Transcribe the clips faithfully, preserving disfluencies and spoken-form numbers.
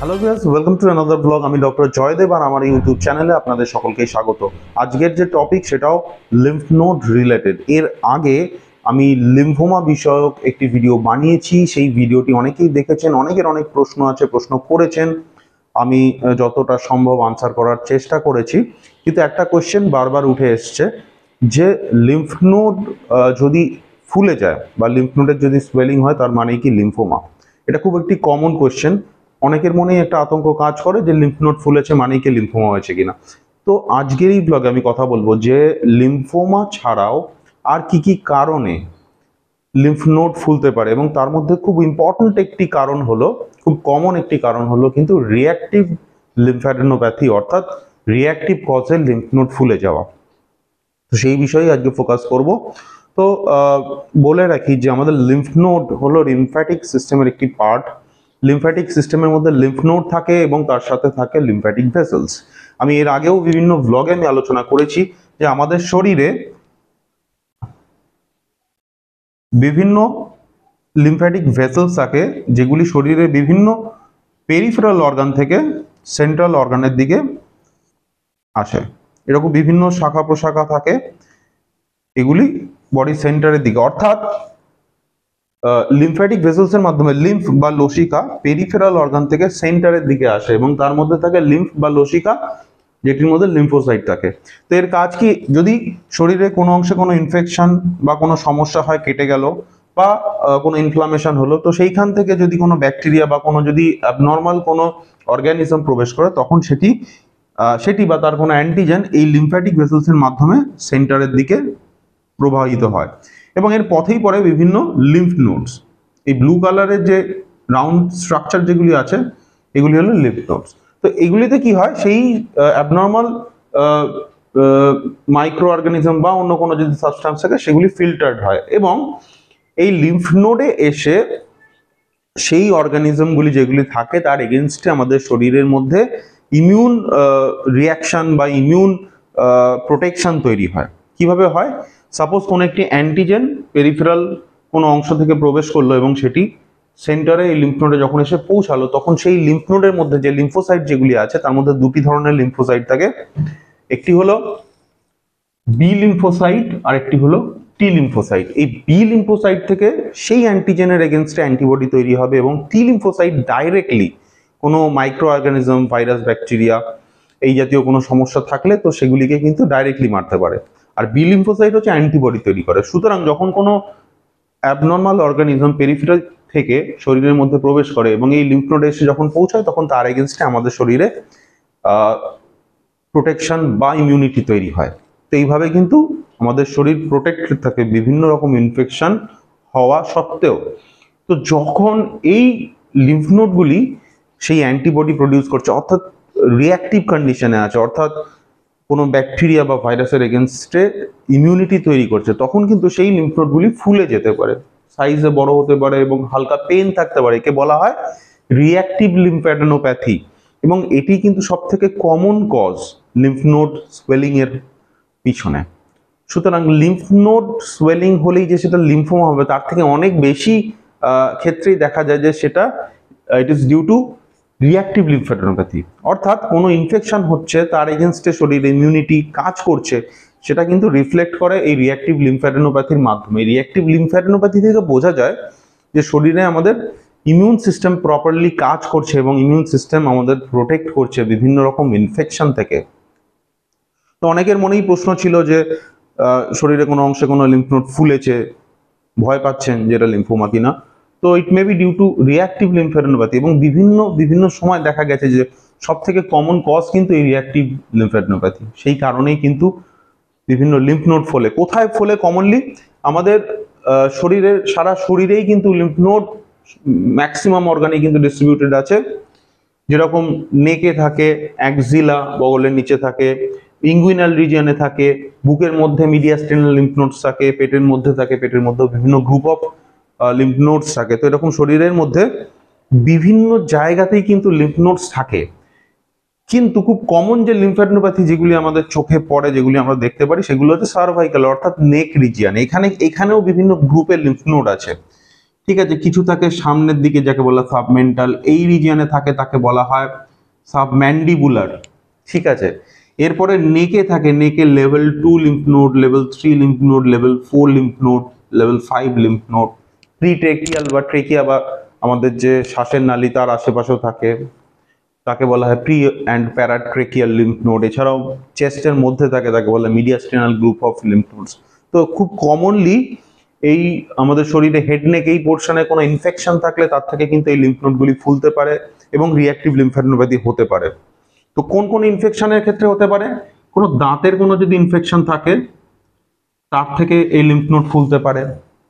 Hello viewers, welcome to another blog. আমি doctor Jaydev আর আমার ইউটিউব চ্যানেলে আপনাদের সকলকে স্বাগত। আজকের যে টপিক সেটাও লিম্ফ নোড রিলেটেড। এর আগে আমি লিম্ফোমা বিষয়ক একটি ভিডিও বানিয়েছি, সেই ভিডিওটি অনেকেই দেখেছেন, অনেকের অনেক প্রশ্ন আছে, প্রশ্ন করেছেন। আমি যতটা সম্ভব আনসার করার চেষ্টা করেছি, কিন্তু একটা কোয়েশ্চেন বারবার উঠে এসছে যে লিম্ফ নোড যদি ফুলে যায় বা লিম্ফ নোডের যদি সোয়েলিং হয় তার মানে কি লিম্ফোমা। এটা খুব একটি কমন কোয়েশ্চেন, অনেকের মনেই একটা আতঙ্ক কাজ করে যে লিম্ফ নোড ফুলেছে মানেই কি লিম্ফোমা হয়েছে কিনা। তো আজকের এই ব্লগে আমি কথা বলবো যে লিম্ফোমা ছাড়াও আর কি কি কারণে লিম্ফ নোড ফুলতে পারে, এবং তার মধ্যে খুব ইম্পর্টেন্ট একটি কারণ হলো, খুব কমন একটি কারণ হলো কিন্তু রিঅ্যাক্টিভ লিম্ফ্যাডেনোপ্যাথি, অর্থাৎ রিঅ্যাক্টিভ কজে লিম্ফ নোড ফুলে যাওয়া। তো সেই বিষয়ে আজকে ফোকাস করব। তো বলে রাখি যে আমাদের লিম্ফ নোড হলো লিম্ফ্যাটিক সিস্টেমের একটি পার্ট। লিম্ফ্যাটিক সিস্টেমের মধ্যে লিম্ফ নোড থাকে এবং তার সাথে থাকে লিম্ফ্যাটিক ভেসেলস। আমি এর আগেও বিভিন্ন ব্লগে আমি আলোচনা করেছি যে আমাদের শরীরে বিভিন্ন লিম্ফ্যাটিক ভেসেলস থাকে, যেগুলি শরীরের বিভিন্ন পেরিফেরাল অর্গান থেকে সেন্ট্রাল অর্গানের দিকে আসে। এরকম বিভিন্ন শাখা প্রশাখা থাকে, এগুলি বডি সেন্টারের দিকে, অর্থাৎ লিম্ফ্যাটিক ভেসেলসের মাধ্যমে লিম্ফ বা লসিকা পেরিফেরাল অর্গান থেকে সেন্টারের দিকে আসে এবং তার মধ্যে থাকে লিম্ফ বা লসিকা, যেটির মধ্যে লিম্ফোসাইট থাকে। তো এর কাজ কি, যদি শরীরে কোনো অংশে কোনো ইনফেকশন বা কোনো সমস্যা হয়, কেটে গেল বা কোনো ইনফ্লামেশন হলো, তো সেইখান থেকে যদি কোনো ব্যাকটেরিয়া বা কোনো যদি অ্যাবনর্মাল কোনো অর্গানিজম প্রবেশ করে, তখন সেটি সেটি বা তার কোনো অ্যান্টিজেন এই লিম্ফ্যাটিক ভেসেলসের মাধ্যমে সেন্টারের দিকে প্রবাহিত হয় এবং এর পথেই পড়ে বিভিন্ন লিম্ফ নোডস। এই ব্লু কালারের যে রাউন্ড স্ট্রাকচার যেগুলি আছে, এগুলি হলো লিম্ফ নোডস। তো এগুলিতে কি হয়, সেই অ্যাবনর্মাল মাইক্রো অর্গানিজম বা অন্য কোনো যদি সাবস্টেন্স থাকে সেগুলি ফিল্টার্ড হয় এবং এই লিম্ফ নোডে এসে সেই অর্গানিজমগুলি যেগুলি থাকে তার এগেনস্টে আমাদের শরীরের মধ্যে ইমিউন রিয়াকশন বা ইমিউন প্রোটেকশন তৈরি হয়। কিভাবে হয়? সাপোজ কোনো একটি অ্যান্টিজেন পেরিফেরাল কোনো অংশ থেকে প্রবেশ করলো এবং সেটি সেন্টারে এই লিম্ফ নোডে যখন এসে পৌঁছালো, তখন সেই লিম্ফ নোডের মধ্যে যে লিম্ফোসাইট যেগুলি আছে তার মধ্যে দুটি ধরনের লিম্ফোসাইট থাকে। একটি হলো বি লিম্ফোসাইট আর একটি হলো টি লিম্ফোসাইট। এই বি লিম্ফোসাইট থেকে সেই অ্যান্টিজেনের এগেনস্টে অ্যান্টিবডি তৈরি হবে এবং টি লিম্ফোসাইট ডাইরেক্টলি কোনো মাইক্রো অর্গানিজম, ভাইরাস, ব্যাকটেরিয়া এই জাতীয় কোনো সমস্যা থাকলে তো সেগুলিকে কিন্তু ডাইরেক্টলি মারতে পারে। আর বি লিম্ফোসাইট হচ্ছে অ্যান্টিবডি তৈরি করে। সুতরাং যখন কোনো অ্যাবনর্মাল অর্গানিজম পেরিফেরাল থেকে শরীরের মধ্যে প্রবেশ করে এবং এই লিম্ফ নোডে এসে যখন পৌঁছায়, তখন তার এগেনস্টে আমাদের শরীরে প্রোটেকশন বা ইমিউনিটি তৈরি হয়। তো এইভাবে কিন্তু আমাদের শরীর প্রোটেক্টেড থাকে বিভিন্ন রকম ইনফেকশন হওয়া সত্ত্বেও। তো যখন এই লিম্ফ নোডগুলি সেই অ্যান্টিবডি প্রডিউস করছে, অর্থাৎ রিঅ্যাক্টিভ কন্ডিশনে আছে, অর্থাৎ কোনো ব্যাকটেরিয়া বা ভাইরাসের এগেনস্টে ইমিউনিটি তৈরি করছে, তখন কিন্তু সেই লিম্ফ নোডগুলি ফুলে যেতে পারে, সাইজে বড় হতে পারে এবং হালকা পেন থাকতে পারে। একে বলা হয় রিঅ্যাক্টিভ লিম্ফ্যাডেনোপ্যাথি এবং এটি কিন্তু সব থেকে common cause lymph node swelling এর পিছনে। সুতরাং লিম্ফ নোড সোয়েলিং হলেই যে সেটা লিম্ফোমা হবে তার থেকে অনেক বেশি ক্ষেত্রেই দেখা যায় যে সেটা it is due to reactive lymphadenopathy, অর্থাৎ কোনো ইনফেকশন হচ্ছে, তার এগেনস্টে শরীরে ইমিউনিটি কাজ করছে, সেটা কিন্তু রিফ্লেক্ট করে এই রিঅ্যাক্টিভ লিম্ফ্যাডেনোপ্যাথির মাধ্যমে। রিঅ্যাক্টিভ লিম্ফ্যাডেনোপ্যাথি থেকে বোঝা যায় যে শরীরে আমাদের ইমিউন সিস্টেম প্রপারলি কাজ করছে এবং ইমিউন সিস্টেম আমাদের প্রোটেক্ট করছে বিভিন্ন রকম ইনফেকশন থেকে। তো অনেকের মনেই প্রশ্ন ছিল যে শরীরে কোনো অংশে কোনো লিম্ফ নোড ফুলেছে, ভয় পাচ্ছেন যে এটা লিম্ফোমা কিনা। তো it may be due to reactive lymphadenopathy এবং বিভিন্ন বিভিন্ন সময় দেখা গেছে যে সব থেকে কমন কজ কিন্তু এই রিঅ্যাক্টিভ লিম্ফ্যাডেনোপ্যাথি। সেই কারণেই কিন্তু বিভিন্ন লিম্ফ নোড ফোলে। কোথায় ফোলে? কমনলি আমাদের শরীরের সারা শরীরেই কিন্তু লিম্ফ নোড ম্যাক্সিমাম অর্গানে কিন্তু ডিস্ট্রিবিউটেড আছে। যেরকম নেকে থাকে, অ্যাক্সিলা বগলের নিচে থাকে, ইঙ্গুইনাল রিজিয়নে থাকে, বুকের মধ্যে মিডিয়াস্টেনাল লিম্ফ নোডস থাকে, পেটের মধ্যে থাকে, পেটের মধ্যে বিভিন্ন গ্রুপ অফ লিম্ফ নোডস থাকে। তো এরকম শরীরের মধ্যে বিভিন্ন জায়গাতেই কিন্তু লিম্ফ নোডস থাকে। কিন্তু খুব কমন যে লিম্ফ্যাডেনোপ্যাথি যেগুলি আমাদের চোখে পড়ে, যেগুলি আমরা দেখতে পারি, সেগুলো হচ্ছে সার্ভাইকাল অর্থাৎ নেক রিজিয়ন। এখানে এখানেও বিভিন্ন গ্রুপের লিম্ফ নোড আছে, ঠিক আছে, কিছু থাকে সামনের দিকে যাকে বলা সাবমেন্টাল, এই রিজিয়নে থাকে তাকে বলা হয় সাবম্যান্ডিবুলার। ঠিক আছে, এরপরে নেকে থাকে, নেকে level two lymph node, level three lymph node, level four lymph node, level five lymph node. Pretracheal বা ট্রেকিয়া বা আমাদের যে শ্বাসের নালী তার আশেপাশেও থাকে, তাকে বলা হয় pre and paratracheal lymph node. এছাড়াও চেস্টের মধ্যে থাকে, তাকে বলা হয় mediastinal group of lymph nodes. তো খুব কমনলি এই আমাদের শরীরে হেড নেক এই পোর্শনে কোনো ইনফেকশন থাকলে তার থেকে কিন্তু এই লিম্ফ নোডগুলি ফুলতে পারে এবং রিঅ্যাক্টিভ লিম্ফ্যাডিনোপ্যাথি হতে পারে। তো কোন কোন ইনফেকশনের ক্ষেত্রে হতে পারে? কোনো দাঁতের কোনো যদি ইনফেকশন থাকে তার থেকে এই লিম্ফ নোড ফুলতে পারে।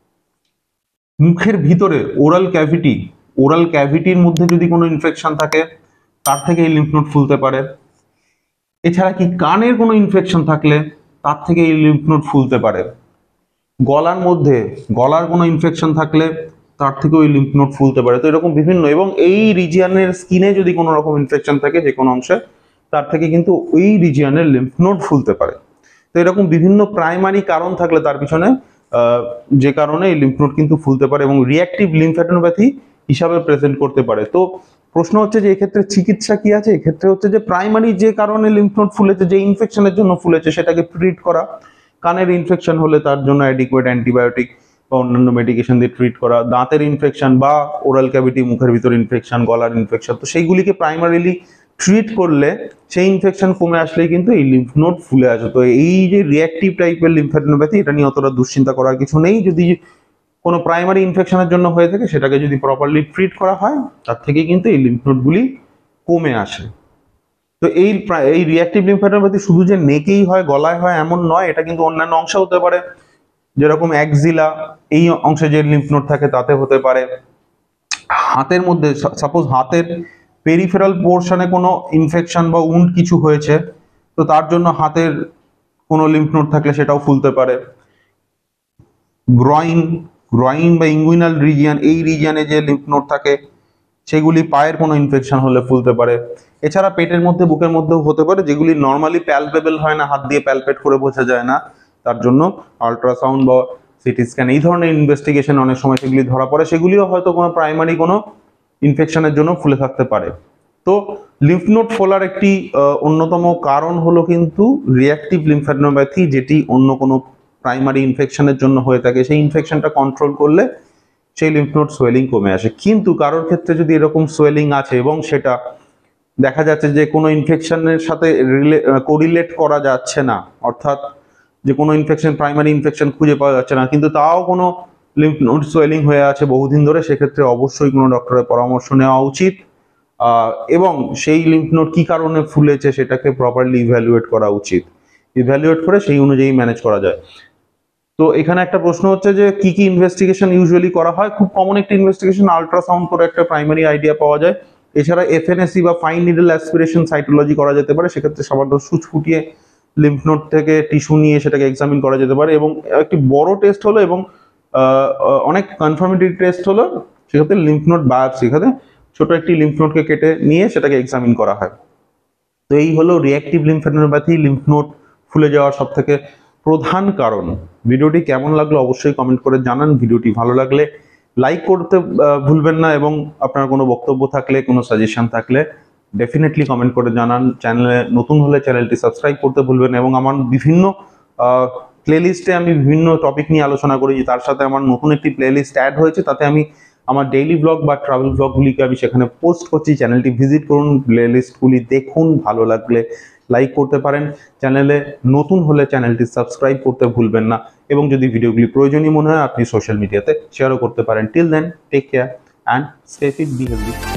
মুখের ভিতরে ওরাল ক্যাভিটি, ওরাল ক্যাভিটির মধ্যে যদি কোনো ইনফেকশন থাকে তার থেকে এই লিম্ফ নোড ফুলতে পারে। এছাড়া কি কানের কোনো ইনফেকশন থাকলে তার থেকে এই লিম্ফ নোড ফুলতে পারে। গলার মধ্যে গলার কোনো ইনফেকশন থাকলে তার থেকেও এই লিম্ফ নোড ফুলতে পারে। তো এরকম বিভিন্ন, এবং এই রিজিয়নের স্কিনে যদি কোনো রকম ইনফেকশন থাকে যে কোনো অংশে, তার থেকে কিন্তু ওই রিজিয়নের লিম্ফ নোড ফুলতে পারে। তো এরকম বিভিন্ন প্রাইমারি কারণ থাকলে তার পিছনে যে কারণে এই লিম্ফ নোড কিন্তু ফুলতে পারে এবং রিঅ্যাক্টিভ লিম্ফ্যাডিনোপ্যাথি হিসাবে প্রেজেন্ট করতে পারে। তো প্রশ্ন হচ্ছে যে এক্ষেত্রে চিকিৎসা কি আছে? এক্ষেত্রে হচ্ছে যে প্রাইমারি যে কারণে লিম্ফ নোড ফুলেছে, যে ইনফেকশনের জন্য ফুলেছে, সেটাকে ট্রিট করা। কানের ইনফেকশন হলে তার জন্য অ্যাডিকুয়েট অ্যান্টিবায়োটিক বা অন্যান্য মেডিকেশন দিয়ে ট্রিট করা। দাঁতের ইনফেকশন বা ওরাল ক্যাভিটি, মুখের ভিতর ইনফেকশন, গলার ইনফেকশন, তো সেইগুলিকে প্রাইমারিলি ট্রিট করলে সেই ইনফেকশন কমে আসলেই কিন্তু এই লিম্ফ নোড ফুলে আসে। তো এই যে রিঅ্যাক্টিভ টাইপের লিম্ফ্যাডিনোপ্যাথি, এটা নিয়ে অতটা দুশ্চিন্তা করার কিছু নেই। যদি কোনো প্রাইমারি ইনফেকশনের জন্য হয়ে থাকে সেটাকে যদি প্রপারলি ট্রিট করা হয় তার থেকে কিন্তু এই লিম্ফ নোডগুলি কমে আসে। তো এই এই রিঅ্যাক্টিভ লিম্ফ্যাডিনোপ্যাথি শুধু যে নেকেই হয়, গলায় হয় এমন নয়, এটা কিন্তু অন্যান্য অংশে হতে পারে। যেরকম অ্যাক্সিলা, এই অংশে যে লিম্ফ নোড থাকে তাতে হতে পারে। হাতের মধ্যে, সাপোজ হাতের পেরিফেরাল পোর্শনে কোনো ইনফেকশন বা উন্ড কিছু হয়েছে, তো তার জন্য হাতের কোনো লিম্ফ নোড থাকলে সেটাও ফুলতে পারে। গ্রয়েন, গ্রয়েন বা ইঙ্গুইনাল রিজিয়ন, এই রিজিয়নে যে লিম্ফ নোড থাকে সেগুলি পায়ের কোনো ইনফেকশন হলে ফুলতে পারে। এছাড়া পেটের মধ্যে, বুকের মধ্যেও হতে পারে, যেগুলি নর্মালি প্যালপেবল হয় না, হাত দিয়ে প্যালপেট করে বোঝা যায় না, তার জন্য আলট্রাসাউন্ড বা সিটি স্ক্যান এই ধরনের ইনভেস্টিগেশন অনেক সময় সেগুলি ধরা পড়ে। সেগুলিও হয়তো কোনো প্রাইমারি কোনো ইনফেকশনের জন্য ফুলে থাকতে পারে। তো লিম্ফ নোড ফোলার একটি অন্যতম কারণ হলো কিন্তু রিঅ্যাক্টিভ লিম্ফ্যাডিনোপ্যাথি, যেটি অন্য কোনো প্রাইমারি ইনফেকশনের জন্য হয়ে থাকে। সেই ইনফেকশনটা কন্ট্রোল করলে সেই লিম্ফ নোড সোয়েলিং কমে আসে। কিন্তু কারোর ক্ষেত্রে যদি এরকম সোয়েলিং আছে এবং সেটা দেখা যাচ্ছে যে কোনো ইনফেকশনের সাথে কোরিলেট করা যাচ্ছে না, অর্থাৎ যে কোনো ইনফেকশন, প্রাইমারি ইনফেকশন খুঁজে পাওয়া যাচ্ছে না, কিন্তু তাও কোনো লিম্ফ নোড সোয়েলিং হয়ে আছে বহুদিন ধরে, সেক্ষেত্রে অবশ্যই কোনো ডক্টরের পরামর্শ নেওয়া উচিত এবং সেই লিম্ফ নোড কি কারণে ফুলেছে সেটাকে প্রপারলি ইভ্যালুয়েট করা উচিত। ইভ্যালুয়েট করে সেই অনুযায়ী ম্যানেজ করা যায়। তো এখানে একটা প্রশ্ন হচ্ছে যে কি কি ইনভেস্টিগেশন ইউজুয়ালি করা হয়। খুব কমন একটা ইনভেস্টিগেশন আল্ট্রাসাউন্ড করে একটা প্রাইমারি আইডিয়া পাওয়া যায়। এছাড়া এফএনএসি বা ফাইন নিডল অ্যাসপিরেশন সাইটোলজি করা যেতে পারে। সেক্ষেত্রে সামান্য সুচ ফুটিয়ে লিম্ফ নোড থেকে টিস্যু নিয়ে সেটাকে এক্সামিন করা যেতে পারে এবং একটি বড় টেস্ট হলো এবং অনেক কনফার্মেটরি টেস্ট হলো সেক্ষেত্রে লিম্ফ নোড বায়োপসি, এখানে ছোট একটি লিম্ফ নোডকে কেটে নিয়ে সেটাকে এক্সামিন করা হয়। তো এই হলো রিঅ্যাক্টিভ লিম্ফ্যাডিনোপ্যাথি, লিম্ফ নোড ফুলে যাওয়ার সব থেকে প্রধান কারণ। ভিডিওটি কেমন লাগলো অবশ্যই কমেন্ট করে জানান। ভিডিওটি ভালো লাগলে লাইক করতে ভুলবেন না এবং আপনার কোনো বক্তব্য থাকলে, কোনো সাজেশন থাকলে ডেফিনেটলি কমেন্ট করে জানান। চ্যানেলে নতুন হলে চ্যানেলটি সাবস্ক্রাইব করতে ভুলবেন এবং আমার বিভিন্ন প্লেলিস্টে আমি বিভিন্ন টপিক নিয়ে আলোচনা করেছি, তার সাথে আমার নতুন একটি প্লেলিস্ট অ্যাড হয়েছে, তাতে আমি আমার ডেইলি ব্লগ বা ট্রাভেল ব্লগগুলিকে আমি সেখানে পোস্ট করছি। চ্যানেলটি ভিজিট করুন, প্লেলিস্টগুলি দেখুন, ভালো লাগলে লাইক করতে পারেন। চ্যানেলে নতুন হলে চ্যানেলটি সাবস্ক্রাইব করতে ভুলবেন না এবং যদি ভিডিওগুলি প্রয়োজনীয় মনে হয় আপনি সোশ্যাল মিডিয়াতে শেয়ারও করতে পারেন। Till then, take care and stay fit, be healthy.